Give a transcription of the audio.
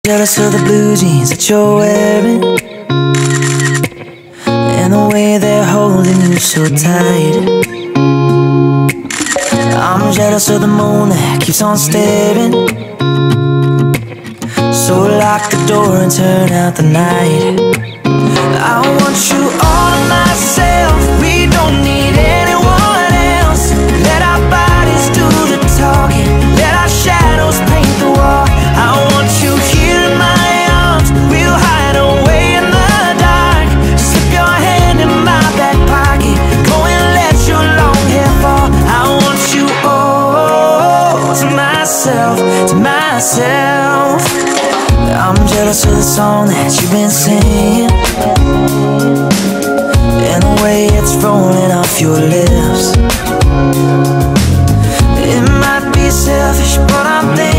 Jealous of the blue jeans that you're wearing, and the way they're holding you so tight. I'm jealous of the moon that keeps on staring, so lock the door and turn out the night. I want you all to myself, we don't need anyone else. Let our bodies do the talking, let our shadows paint the wall. I want you here in my arms, we'll hide away in the dark. Slip your hand in my back pocket, go and let your long hair fall. I want you all to myself, to myself. I'm jealous of the song that you've been singing, and the way it's rolling off your lips. It might be selfish, but I'm thinking